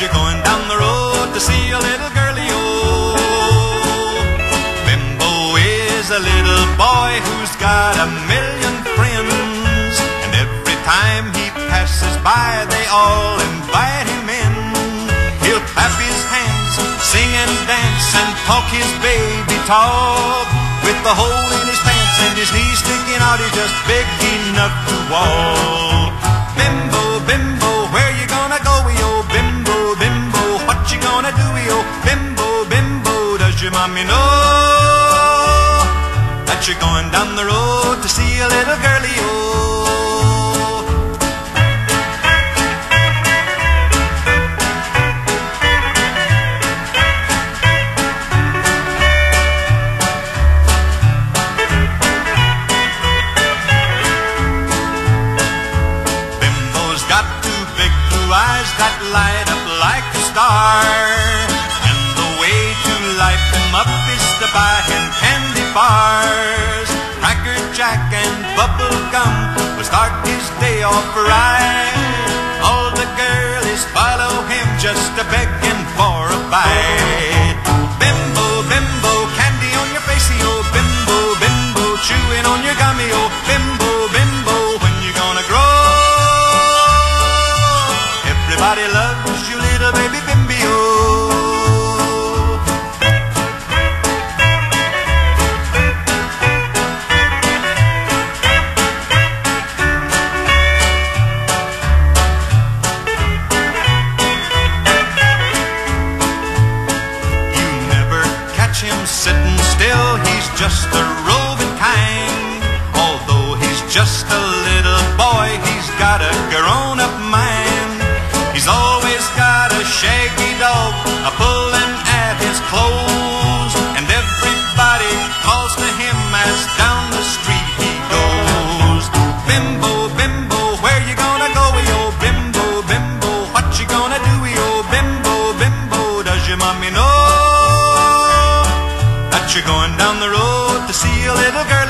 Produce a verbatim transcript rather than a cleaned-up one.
you're going down the road to see a little girlie, oh. Bimbo is a little boy who's got a million friends, and every time he passes by they all invite him in. He'll clap his hands, sing and dance, and talk his baby talk. With the hole in his pants and his knees sticking out, he's just big enough to walk. Bimbo, Bimbo, where you gonna go, yo? Bimbo, Bimbo, what you gonna do, yo? Bimbo, Bimbo, does your mommy know that you're going down the road to see a little girlie, yo? Eyes that light up like a star, and the way to light them up is to buy him candy bars. Cracker Jack and bubble gum will start his day off right. All the girlies follow him just a begging for a bite. Bimbo, Bimbo, candy on your face, oh. Bimbo, Bimbo, chewing on your gummy, oh. Bimbo, Bimbo, when you gonna grow? Everybody loves you, little baby Bimbio. You never catch him sitting still, he's just a roving kind. Although he's just a little boy, he's got a grown-up mind. He's always got a shaggy dog a pulling at his clothes, and everybody calls to him as down the street he goes. Bimbo, Bimbo, where you gonna go, yo? Bimbo, Bimbo, what you gonna do, yo? Bimbo, Bimbo, does your mommy know that you're going down the road to see a little girl?